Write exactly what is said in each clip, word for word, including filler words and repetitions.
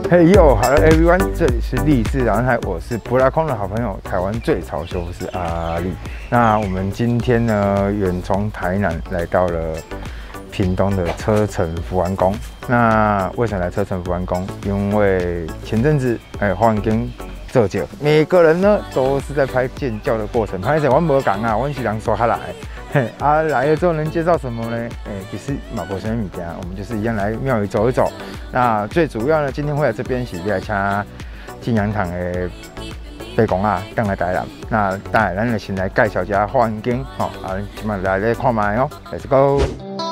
Hey yo，Hello everyone， 这里是励志蓝海，我是布拉空的好朋友，台湾最潮修复师阿力。那我们今天呢，远从台南来到了屏东的车城福安宫。那为什么来车城福安宫？因为前阵子哎，花园跟这节，每个人呢都是在拍建教的过程。拍摄我无讲啊，我是人刷下来。嘿啊，来了之后能介绍什么呢？哎、欸，其实马博生物件，我们就是一样来庙宇走一走。那最主要呢，今天会来这边是来请敬仰堂的伯公啊，等来台南。那当然，咱就先来介绍一下环境，吼、哦，啊，今麦来来看卖哦 ，Let's go。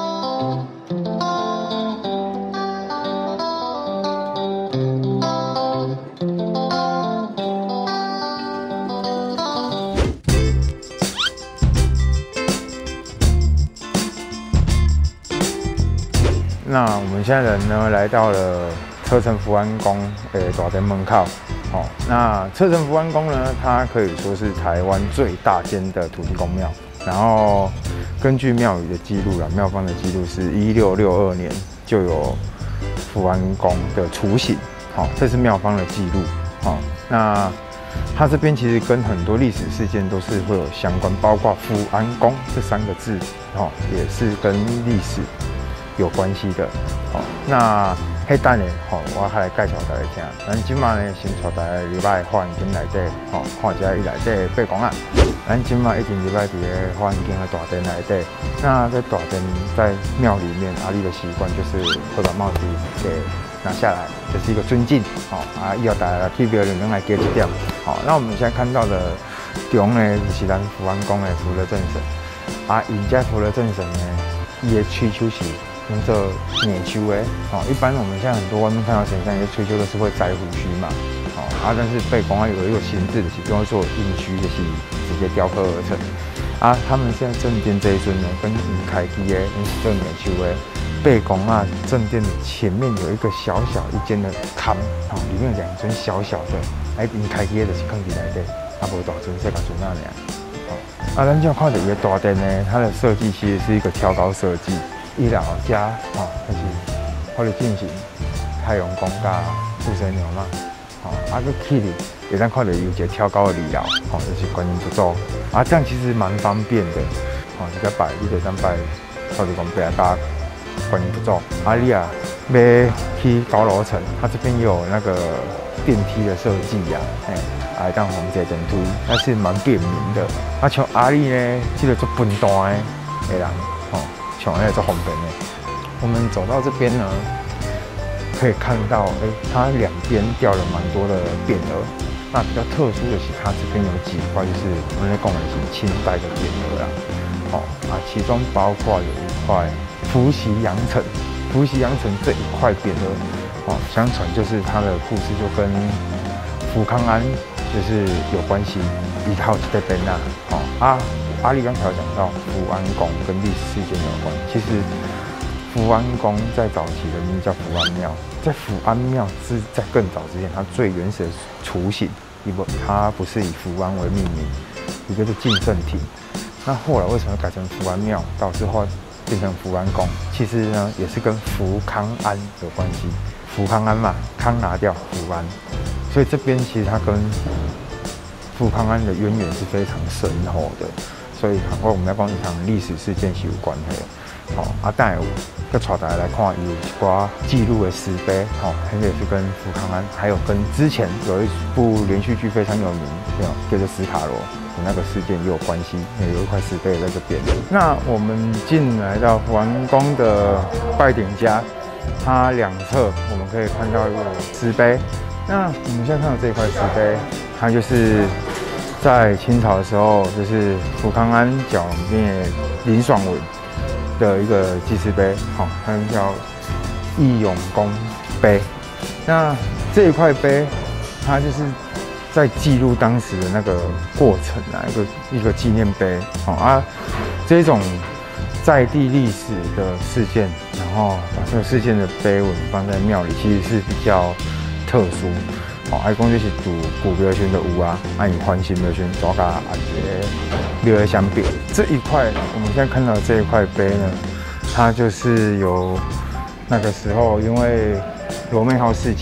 那我们现在人呢，来到了车城福安宫的大殿门口。哦，那车城福安宫呢，它可以说是台湾最大间的土地公庙。然后根据庙宇的记录啦，庙方的记录是一六六二年就有福安宫的雏形。好、哦，这是庙方的记录。好、哦，那它这边其实跟很多历史事件都是会有相关，包括福安宫这三个字，哦，也是跟历史有关系的，好、哦，那迄等咧，吼、哦，我还来介绍大家听。咱今麦呢，先带大家入来花园间内底，吼、哦，看一下伊内底伯公啊。咱今麦已经入来伫个花园间的大殿内底。那在大殿在庙里面，阿里的习惯就是会把帽子给拿下来，这、就是一个尊敬，吼、哦，啊，以后大家去庙里面来给一点。好、哦，那我们现在看到的中呢，就是咱福安宫的福乐正神。啊，因家福乐正神呢，伊的吹手是用做捻秋的，哦，一般我们现在很多外面看到神像，一些吹秋都是会摘胡须嘛，哦，啊，但是伯公啊有一个形制的，是用做印须的，是直接雕刻而成。啊，他们现在正殿这一尊呢，跟银开基的，跟是做捻秋的。伯公啊，正殿的前面有一个小小一间的龛，哦，里面有两尊小小的，哎，银开基的就是放伫内底，啊，无大尊，小甲尊那尔。哦，啊，咱就看到伊个大殿呢，它的设计其实是一个挑高设计。一楼加哦，就是或者进行太阳宫加护神牛嘛，哦，啊个起哩，也咱看到有一个挑高的二楼，哦，就是观音不走，啊，这样其实蛮方便的，哦，你在摆，你就当摆，土地公伯啊加观音不走，啊你啊要去高楼层，它这边有那个电梯的设计呀，哎，啊当红色电梯，那是蛮便民的，啊像阿里呢，这个做分段的的人，哦。像那做方便的，我们走到这边呢，可以看到，哎、欸，它两边吊了蛮多的匾额。那比较特殊的是，它这边有几块，就是我们在讲的是清代的匾额啦。哦啊，其中包括有一块福喜羊城，福喜羊城这一块匾额，哦，相传就是它的故事就跟福康安就是有关系，一套在边啦。哦啊。阿力刚才有讲到福安宫跟历史事件有关，其实福安宫在早期的名字叫福安庙，在福安庙是在更早之前，它最原始的雏形，它不是以福安为命名，一个是敬圣亭。那后来为什么改成福安庙，导致后变成福安宫？其实呢，也是跟福康安有关系。福康安嘛，康拿掉福安，所以这边其实它跟福康安的渊源是非常深厚的。所以，我们来讲一场历史事件是有关系的。好、哦，啊，当然有，再带大家来看，有一寡记录的石碑，好、哦，它也是跟福康安，还有跟之前有一部连续剧非常有名，叫做《斯卡罗》的那个事件也有关系，也有一块石碑在这边。那我们进来到福安宫的拜典家，它两侧我们可以看到有石碑。那我们现在看到这块石碑，它就是在清朝的时候，就是福康安剿灭林爽文的一个祭祀碑，好、哦，它叫义勇功碑。那这一块碑，它就是在记录当时的那个过程啊，一个一个纪念碑，好、哦、啊，这种在地历史的事件，然后把这个事件的碑文放在庙里，其实是比较特殊。哦，爱讲就是读古庙轩的屋啊，啊，以欢新庙轩抓个啊这庙的相比，这一块我们现在看到的这一块碑呢，它就是由那个时候因为罗妹号事件，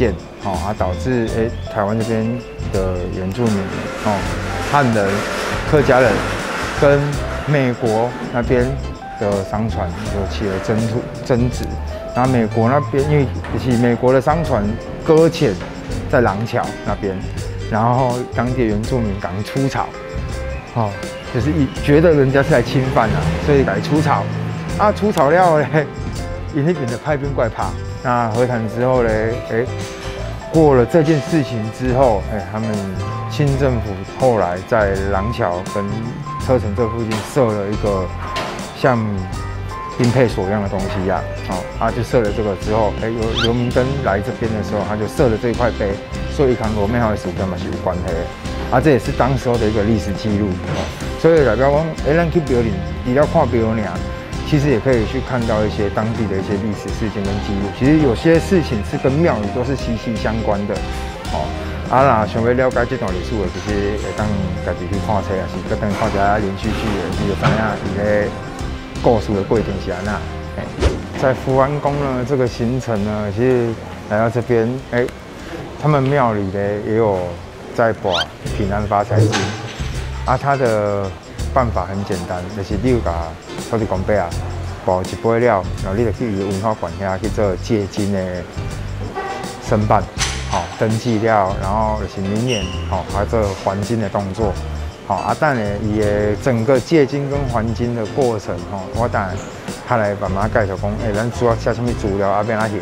哦，啊导致哎、欸、台湾这边的原住民哦，汉人、客家人跟美国那边的商船有起了争突争执，然后美国那边因为是美国的商船搁浅在廊桥那边，然后当地原住民赶快出草，哦，就是一觉得人家是来侵犯啊，所以来出草，啊出草了嘞，因那边的派兵怪怕，那和谈之后嘞，哎、欸，过了这件事情之后，哎、欸，他们清政府后来在廊桥跟车城这附近设了一个像兵配所一样的东西呀、啊，哦，他就设了这个之后，哎、欸，有刘明灯来这边的时候，他就设了这一块碑，所以跟罗妹号的事件嘛是有关系的，啊，这也是当时候的一个历史记录，哦，所以代表讲，哎、欸，咱去庙里，除了看庙尔，其实也可以去看到一些当地的一些历史事件跟记录。其实有些事情是跟庙宇都是息息相关的，哦。啊啦，想要了解这段历史的，其实会当家己去看册，也是搁当看一下连续剧的，你就知影伊个故事的过程是安那。在福安宫呢，这个行程呢，其实来到这边，哎、欸，他们庙里呢也有在拔平安发财金。啊，它的办法很简单，就是你有甲土地公伯啊，拔一杯了，然后你就去伊文化馆遐去做借金的申办。好、哦，登记了，然后就是明年，好、哦，还做还金的动作，好、哦，啊，但呢，伊的整个借金跟还金的过程，吼、哦，我当然他来慢慢介绍讲，哎、欸，咱主要写什么资料，啊，变哪行？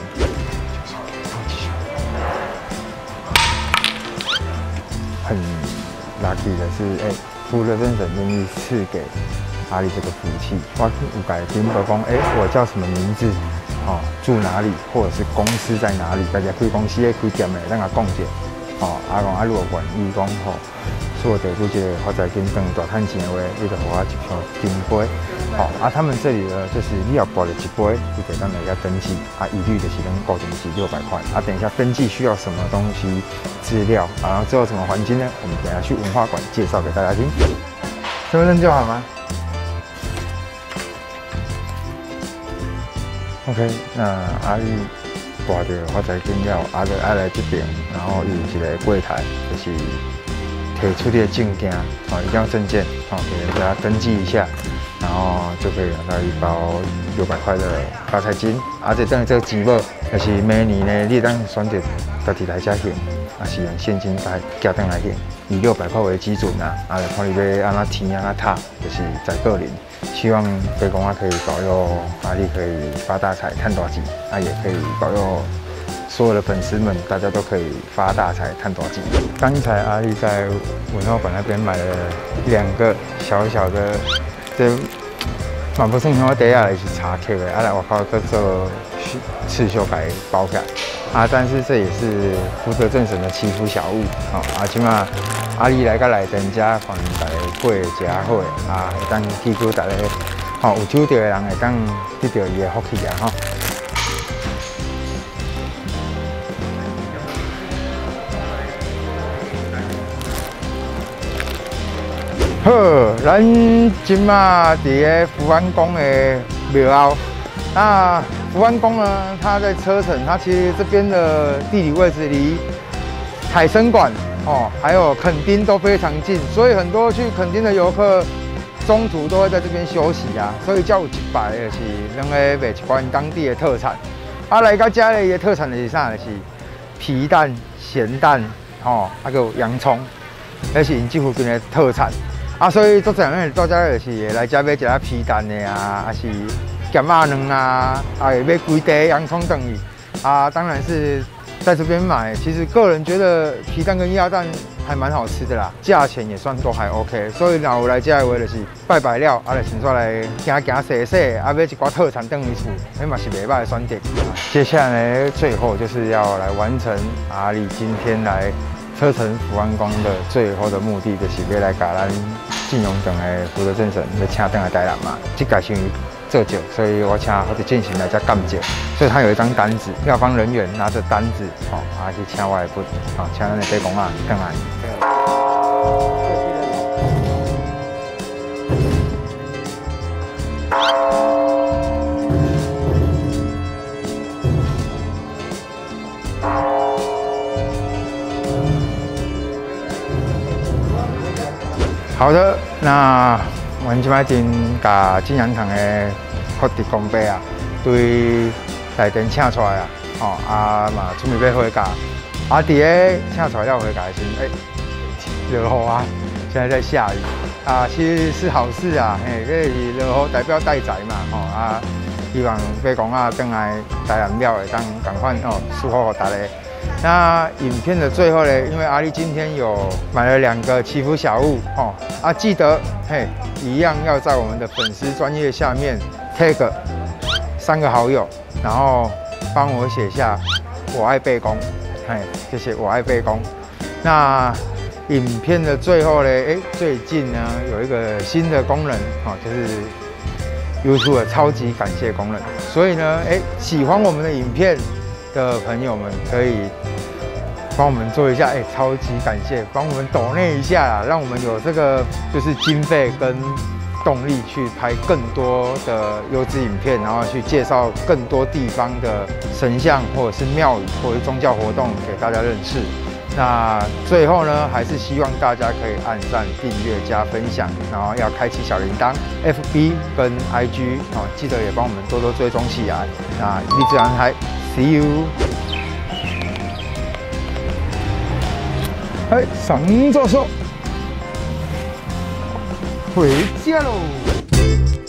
很 lucky 的是，哎、欸，福德正神愿意赐给阿里这个福气，我有改金伯讲，哎、欸，我叫什么名字？哦，住哪里，或者是公司在哪里？大家开公司的、开店的，咱甲讲者。哦，啊讲啊，如果愿意讲吼，所得出这个发财金当大趁钱的话，你就给我一箱金杯。哦，啊，他们这里呢，就是你要报了一杯，你就当来要登记，啊，一律就是能固定是六百块。啊，等一下登记需要什么东西资料，啊、然后之后怎么还金呢？我们等一下去文化馆介绍给大家听。身份证就好吗？ OK， 那阿丽挂着发财金了，阿就爱来这边，然后有一个柜台，就是提出你的证件，哦，一定要证件，哦，给人家登记一下，然后就可以拿到一包六百块的发财金。而且等于这个钱无，就是每年呢，你当选择家己来家还，还是用现金来寄登来还，以六百块为基准啊，啊，看你要安怎填安怎塔，就是在个人。 希望飞公啊可以保佑阿丽可以发大财、赚大钱，啊也可以保佑所有的粉丝们，大家都可以发大财、赚大钱。刚才阿丽在文化馆那边买了两个小小的，这嘛不算我底下是茶客的，啊来我靠个做刺绣改包起来，啊但是这也是福德正神的祈福小物，哦啊起码。 阿丽来个来店家，帮大家过食好诶，啊，会当祈求大家，吼有抽到的人会当得到伊的福气啊，吼。好，咱今嘛伫个福安宫的庙后，那福安宫呢，它在车城，它其实这边的地理位置离海参馆。 哦，还有垦丁都非常近，所以很多去垦丁的游客中途都会在这边休息啊。所以叫有一排的是两个卖一款当地的特产。啊，来到这里的特产是啥？就是皮蛋、咸蛋，吼、哦，还有洋葱，那是因这附近的特产。啊，所以做这样到这就是来这买一下皮蛋的啊，还是咸鸭卵啊，啊，买几袋洋葱等于啊，当然是。 在这边买，其实个人觉得皮蛋跟鸭蛋还蛮好吃的啦，价钱也算都还 OK， 所以若有来这的话就是拜拜了，啊来先出来行行踅踅，啊买一寡特产等于厝，那嘛是袂歹的选择。接下来最后就是要来完成阿里今天来车城福安宫的最后的目的，就是要来甲咱信用等的福德正神要请等来台南嘛，这个是。 这酒，所以我请或者进行来加干酒，所以他有一张单子，庙方人员拿着单子，哦，啊去请我的本，哦，请咱的伯公啊，等来。 好的，那我们即摆真甲金阳堂的福地公伯啊，对内电请出来啊，吼啊嘛准备要回家，啊伫个请出来要回家时，哎、欸，落雨啊，现在在下雨啊，其实是好事啊，嘿，这是落雨代表带财嘛，吼啊，希望伯公啊转来台南了会当赶快哦，祝福大家。 那影片的最后呢，因为阿力今天有买了两个祈福小物哦，啊，记得嘿，一样要在我们的粉丝专页下面 tag 三个好友，然后帮我写下我爱贝公，嘿，谢谢我爱贝公。那影片的最后呢，哎，最近呢有一个新的功能哦，就是 YouTube 的超级感谢功能，所以呢，哎，喜欢我们的影片 的朋友们可以帮我们做一下，哎、欸，超级感谢，帮我们抖内一下啦，让我们有这个就是经费跟动力去拍更多的优质影片，然后去介绍更多地方的神像或者是庙宇或者是宗教活动给大家认识。那最后呢，还是希望大家可以按赞、订阅、加分享，然后要开启小铃铛 ，F B 跟 I G 哦，记得也帮我们多多追踪起来。那立志安台 ，See you。 哎，上座说回家喽。